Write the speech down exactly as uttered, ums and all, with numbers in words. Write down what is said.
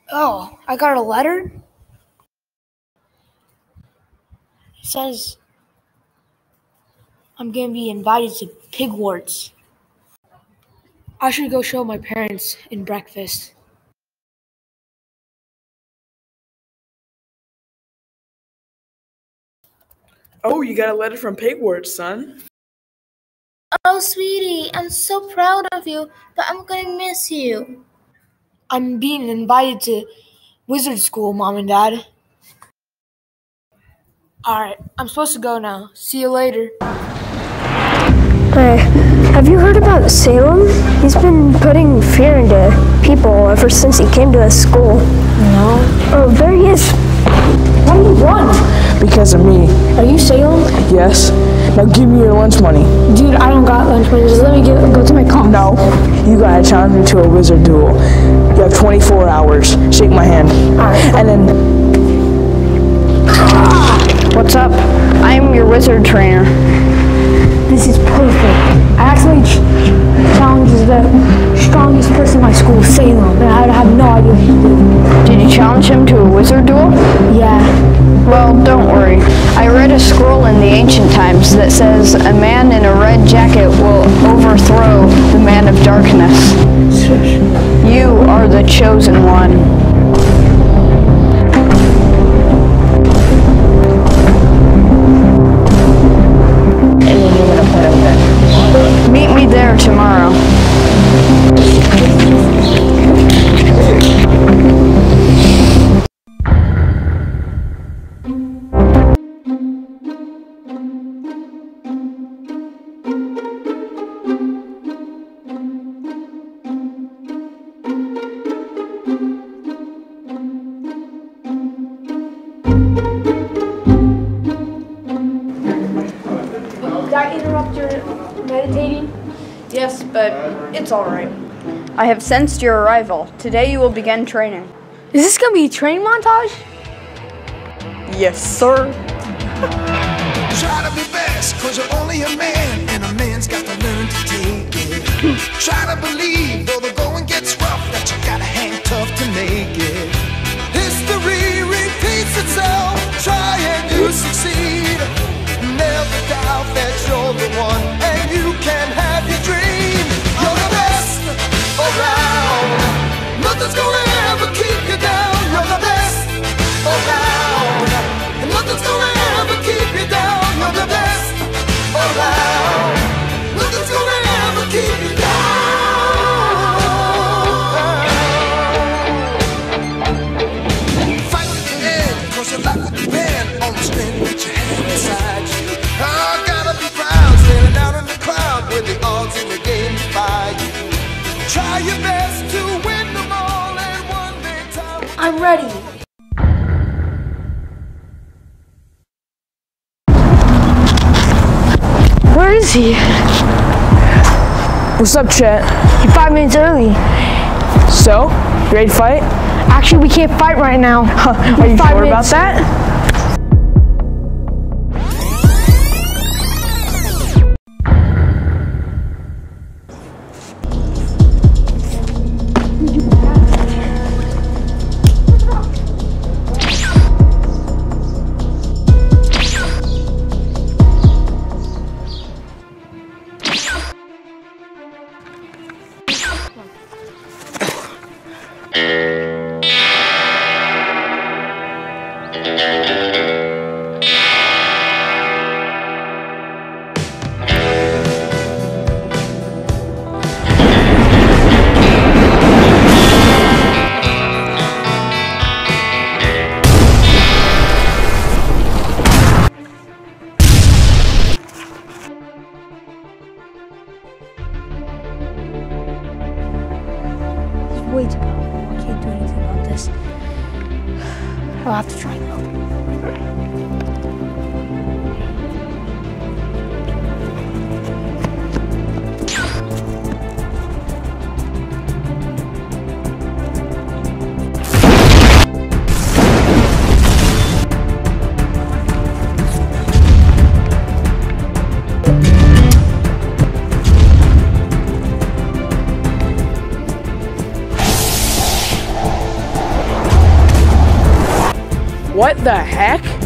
Oh, I got a letter? It says I'm gonna be invited to Pigwarts. I should go show my parents in breakfast. Oh, you got a letter from Pigwarts, son. Oh, sweetie, I'm so proud of you, but I'm gonna miss you. I'm being invited to wizard school, Mom and Dad. Alright, I'm supposed to go now. See you later. Hey, have you heard about Salem? He's been putting fear into people ever since he came to this school. No. Oh, there he is. Why do you run? Because of me. Are you Salem? Yes. Now give me your lunch money. Dude, I don't got lunch money. Just let me get, go to my car. No. You gotta challenge me to a wizard duel. You have twenty-four hours. Shake my hand. Alright. And then... What's up? I'm your wizard trainer. This is perfect. I actually ch challenged the strongest person in my school, Salem, and I have no idea what to do. Did you challenge him to a wizard duel? Yeah. Well, don't worry. I read a scroll in the ancient times that says a man in a red jacket will overthrow the man of darkness. You are the chosen one. Meet me there tomorrow. Did I interrupt your meditating? Yes, but it's all right. I have sensed your arrival. Today you will begin training. Is this gonna be a training montage? Yes, sir. Try to be best, cause you're only a man, and a man's got to learn to take it. Try to believe, though the going gets rough, that you gotta hang tough to make it. History repeats itself, try and you succeed. Never doubt that you're the one, and you can have your dream. You're the best around. Nothing's gonna ever keep you down. You're the best around, and nothing's gonna ever keep you down. You're the best around. Nothing's gonna ever keep you down. Fight to the end, cause your life will depend on the strength that you have inside you. I gotta be proud, standing out in the crowd with the odds in the game by you. Try your best to win them all, and one big time. I'm ready. Where is he? What's up, Chet? You're five minutes early. So, ready to fight? Actually, we can't fight right now. Are you Five sure about minutes. that? Way too powerful. I can't do anything about this. I'll have to try though. What the heck?